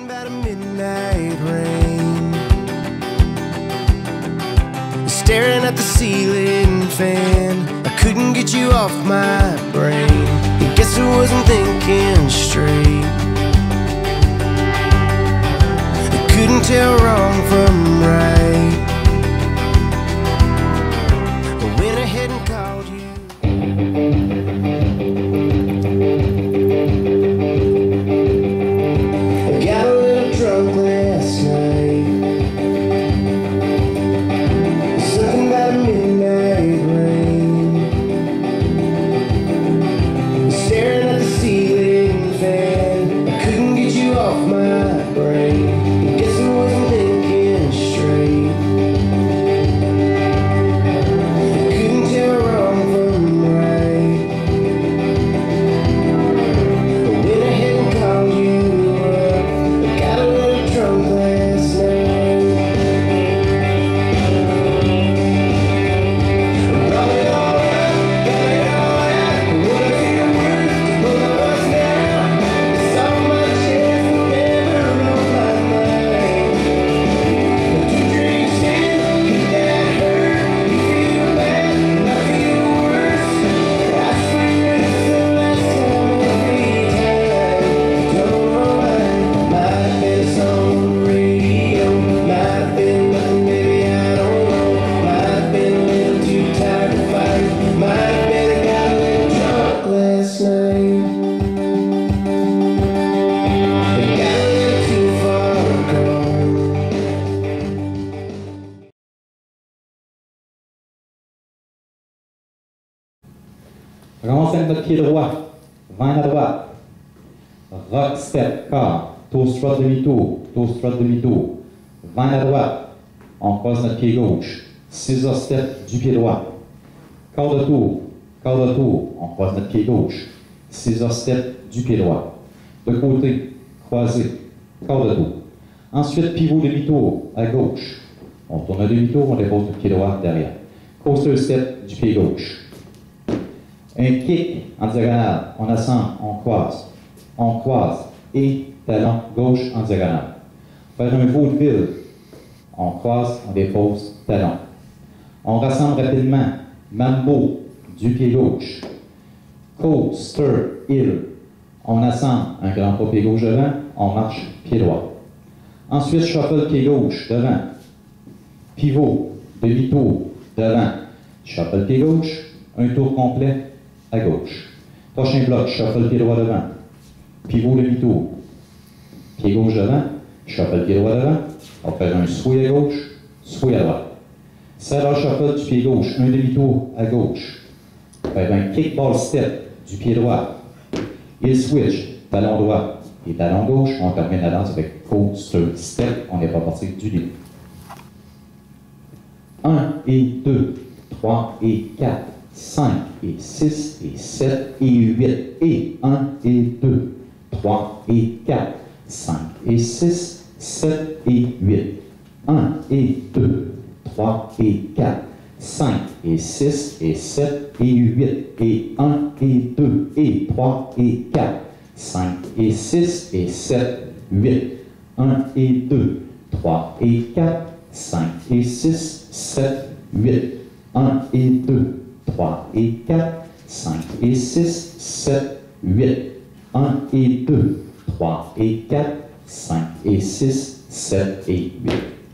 about a midnight rain, staring at the ceiling fan. I couldn't get you off my brain. I guess I wasn't thinking straight. I couldn't tell wrong from right. I went ahead and called you. I got a little drunk last night. Something about a midnight rain, staring at the ceiling fan. I couldn't get you off my brain. I guess I wasn't thinking straight. I couldn't tell wrong from right. I went ahead and called you up. I got a little drunk last night. Roll it all out, got it all out. What I feel worth to both of us now. It's all my chance to never run my mind. But two drinks in, get that hurt. You feel bad, and I feel worse. I swear it's the last time every time. Don't know why. Might have been a song on the radio. Might have been nothing, maybe I don't know. Might have been a little too tired to fight. Might have been I got a little drunk last night. I got a little too far gone. Renseigne notre pied droit, 20 à droite. Rock step, quart, toe strut demi-tour, 20 à droite. On croise notre pied gauche, scissor step du pied droit. Quart de tour, on croise notre pied gauche, scissor step du pied droit. De côté, croisé, quart de tour. Ensuite, pivot demi-tour à gauche. On tourne un demi-tour, on dépose notre pied droit derrière. Coaster step du pied gauche. Un kick en diagonale, on assemble, on croise et talon gauche en diagonale. Faire un vaudeville, on croise, on dépose, talon. On rassemble rapidement, mambo du pied gauche. Coaster, heel, on assemble, un grand pas pied gauche devant, on marche, pied droit. Ensuite, shuffle pied gauche devant. Pivot, demi-tour devant. Shuffle pied gauche, un tour complet à gauche. Prochain bloc, shuffle pied droit devant. Pivot demi-tour. Pied gauche devant, shuffle pied droit devant. On fait un swing à gauche, swing à droite. Saddle shuffle du pied gauche, un demi-tour à gauche. On fait un kickball step du pied droit. Heel switch, talon droit et talon gauche. On termine la danse avec coaster step. On n'est pas parti du début. 1 et 2, 3 et 4. 5 et 6 et 7 et 8 et 1 et 2, 3 et 4, 5 et 6, 7 et 8, 1 et 2, 3 et 4, 5 et 6 et 7 et 8 et 1 et 2 et 3 et 4, 5 et 6 et 7, 8, 1 et 2, 3 et 4, 5 et 6, 7, 8, 1 et 2, 3 et 4, 5 et 6, 7, 8, 1 et 2, 3 et 4, 5 et 6, 7 et 8.